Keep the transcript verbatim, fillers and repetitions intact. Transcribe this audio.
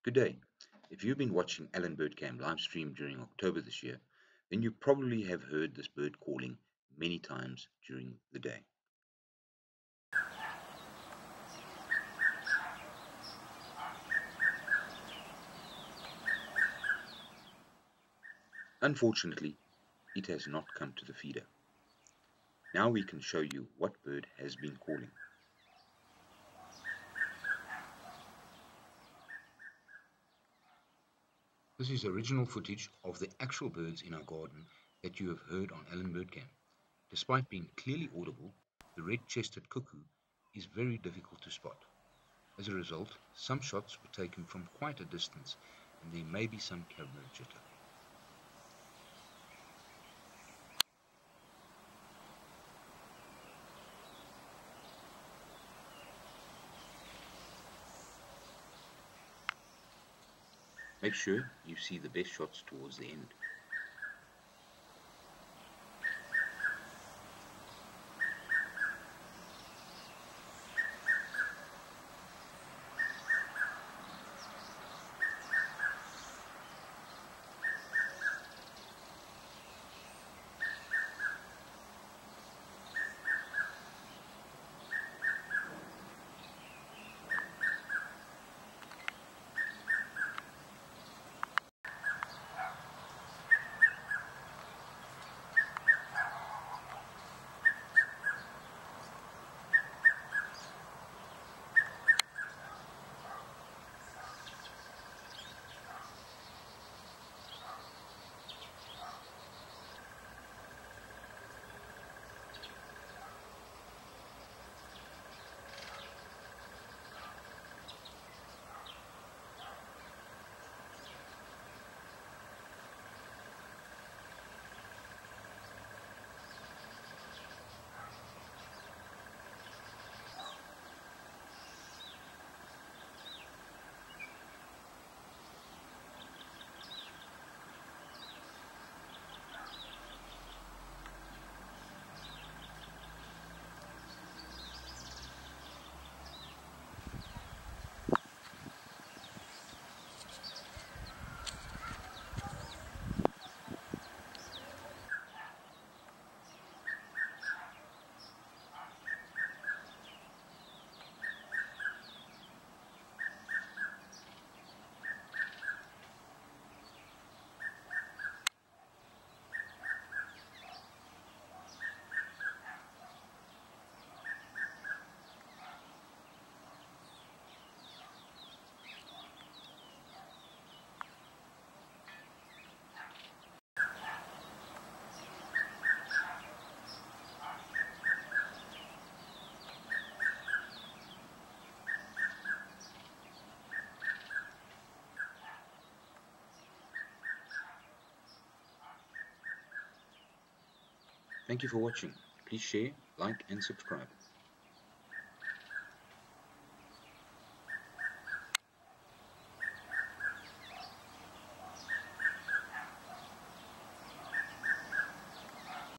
Good day. If you've been watching Allen Birdcam live stream during October this year, then you probably have heard this bird calling many times during the day. Unfortunately, it has not come to the feeder. Now we can show you what bird has been calling. This is original footage of the actual birds in our garden that you have heard on Allen Birdcam. Despite being clearly audible, the red-chested cuckoo is very difficult to spot. As a result, some shots were taken from quite a distance and there may be some camera jitter. Make sure you see the best shots towards the end. Thank you for watching. Please share, like and subscribe.